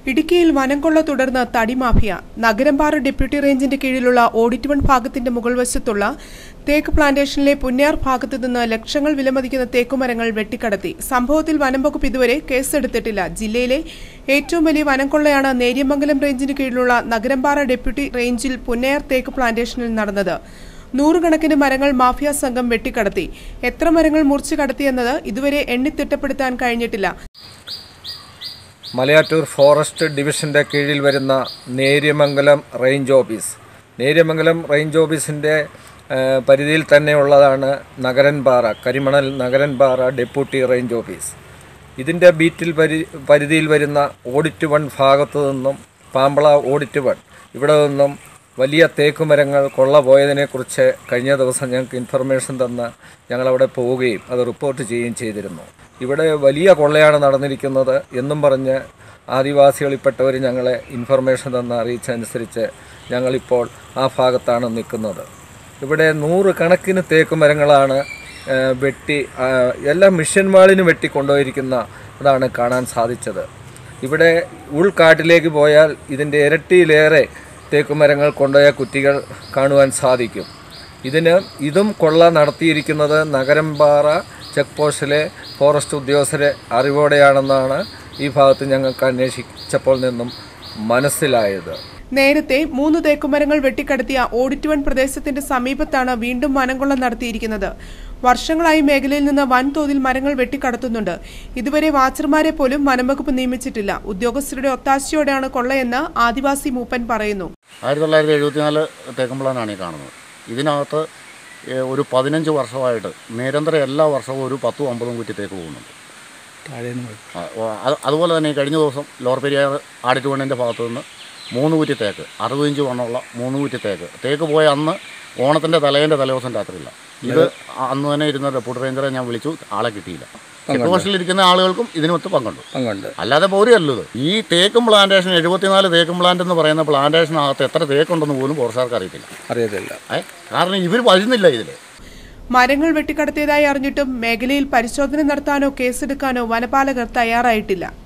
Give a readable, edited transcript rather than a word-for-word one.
ഇടുക്കിയിൽ വനംകൊള്ള തുടർന്ന് തടിമാഫിയ. നഗരംപാറ ഡെപ്യൂട്ടി റേഞ്ചിന്റെ കീഴിലുള്ള ഓഡിറ്റ് 1 ഭാഗത്തിന്റെ മുകൾവശത്തുള്ള തേക്ക് പ്ലാന്റേഷനിലെ പുന്നയാർ ഭാഗത്തു നിന്ന് ലക്ഷങ്ങൾ വിലമതിക്കുന്ന തേക്കുമരങ്ങൾ വെട്ടിക്കടത്തി. സംഭവത്തിൽ വനംവകുപ്പ് ഇതുവരെ കേസെടുത്തിട്ടില്ല. ജില്ലയിലെ ഏറ്റവും വലിയ വനംകൊള്ളയാണ് നേര്യമംഗലം റേഞ്ചിന് കീഴിലുള്ള നഗരംപാറ ഡെപ്യൂട്ടി റേഞ്ചിൽ പുന്നയാർ തേക്ക് പ്ലാന്റേഷനിൽ നടന്നത്. 100 കണക്കിന് മരങ്ങൾ മാഫിയ സംഘം വെട്ടിക്കടത്തി. എത്ര മരങ്ങൾ മുറിച്ചു കടത്തിയെന്നത് ഇതുവരെ എണ്ണിത്തിട്ടപ്പെടുത്താൻ കഴിഞ്ഞിട്ടില്ല. മലയാറ്റൂർ ഫോറസ്റ്റ് ഡിവിഷന്റെ കീഴിൽ വരുന്ന Neriamangalam range office. Neriamangalam range ഓഫീസിൻ്റെ പരിധിയിൽ തന്നെയുള്ളതാണ് നഗരൻപാറ, കരിമണൽ നഗരൻപാറ ഡെപ്യൂട്ടി റേഞ്ച് ഓഫീസ്. ഇതിൻ്റെ ബീറ്റിൽ പരിധിയിൽ വരുന്ന ഓഡിറ്റ് 1 ഭാഗത്തു നിന്നും പാമ്പള ഓഡിറ്റ് 1 ഇവിടെ നിന്നും വലിയ തേക്കുമരങ്ങൾ കൊള്ള പോയതിനെക്കുറിച്ച് കഴിഞ്ഞ ദിവസം ഞങ്ങൾക്ക് ഇൻഫർമേഷൻ തന്ന് ഞങ്ങളവിടെ പോവുകയും അത് റിപ്പോർട്ട് ചെയ്യുകയും ചെയ്തിരുന്നു. ഇവിടെ വലിയ കൊള്ളയാണ് നടന്നിരിക്കുന്നത് എന്നും പറഞ്ഞ് ആദിവാസികളിൽപ്പെട്ടവർ ഞങ്ങളെ ഇൻഫർമേഷൻ തന്ന് അറിയിച്ചതനുസരിച്ച് ഞങ്ങളിപ്പോൾ ആ ഭാഗത്താണ് നിൽക്കുന്നത്. ഇവിടെ 100 കണക്കിന് തേക്കുമരങ്ങളാണ് എല്ലാ മിഷൻ മാളിന് വെട്ടിക്കൊണ്ടുപോയിരിക്കുന്ന അതാണ് കാണാൻ സാധിച്ചത്. ഇവിടെ ഉൾക്കാട്ടിലേക്ക് പോയാൽ ഇതിൻ്റെ ഇരട്ടിയിലേറെ തേക്കുമരങ്ങൾ കൊണ്ടുപോയ കുറ്റികൾ കാണുവാൻ സാധിക്കും. ഇതും കൊള്ള നടത്തിയിരിക്കുന്നത് നഗരംപാറ ചെക്ക് പോസ്റ്റിലെ ഫോറസ്റ്റ് ഉദ്യോഗസ്ഥരെ അറിവോടെയാണെന്നാണ് ഈ ഭാഗത്ത് ഞങ്ങൾക്ക് അന്വേഷിച്ചപ്പോൾ നിന്നും മനസ്സിലായത്. നേരത്തെ 3 തേക്കുമരങ്ങൾ വെട്ടിക്കടത്തിയ ഓഡിറ്റ് 1 പ്രദേശത്തിന്റെ സമീപത്താണ് വീണ്ടും വനംകൊള്ള നടത്തിയിരിക്കുന്നത്. വർഷങ്ങളായി മേഖലയിൽ നിന്ന് വൻതോതിൽ മരങ്ങൾ വെട്ടിക്കടത്തുന്നുണ്ട്. ഇതുവരെ വാച്ചർമാരെ പോലും വനംവകുപ്പ് നിയമിച്ചിട്ടില്ല. ഉദ്യോഗസ്ഥരുടെ ഒത്താശയോടെയാണ് കൊള്ളയെന്ന് ആദിവാസി മൂപ്പൻ പറയുന്നു. 1974 തേക്കുംപ്ലാനാണ് ഈ കാണുന്നത്. ഇതിനകത്ത് ഒരു 15 വർഷമായിട്ട് നിരന്തരം എല്ലാ വർഷവും ഒരു 10-50 കുറ്റി തേക്ക് പോകുന്നുണ്ട്. അതുപോലെ തന്നെ കഴിഞ്ഞ ദിവസം ലോവർ പെരിയാർ ആഡിറ്റ് 1ൻ്റെ ഭാഗത്തു നിന്ന് 3 കുറ്റി തേക്ക്, 60 ഇഞ്ച് വണ്ണമുള്ള 3 കുറ്റി തേക്ക് പോയ അന്ന് ഓണത്തിൻ്റെ തലേദിവസം രാത്രിയില്ല. ഇത് അന്ന് തന്നെ ഇരുന്ന ഡെപ്യൂട്ടി റേഞ്ചറെ ഞാൻ വിളിച്ചു, ആളെ കിട്ടിയില്ല. ചെക്ക് പോസ്റ്റിലിരിക്കുന്ന ആളുകൾക്കും ഇതിനൊത്ത് പങ്കുണ്ട്. അല്ലാതെ പോരുകയല്ലത്. ഈ തേക്കും പ്ലാന്റേഷൻ 74 തേക്കും പ്ലാന്റ് എന്ന് പറയുന്ന പ്ലാന്റേഷനകത്ത് എത്ര തേക്കുണ്ടെന്ന് പോലും ഫോറസ്റ്റുകാർക്ക് അറിയത്തില്ല. കാരണം ഇവർ വരുന്നില്ല ഇതിൽ. മരങ്ങൾ വെട്ടിക്കടത്തിയതായി അറിഞ്ഞിട്ടും മേഖലയിൽ പരിശോധന നടത്താനോ കേസെടുക്കാനോ വനപാലകർ തയ്യാറായിട്ടില്ല.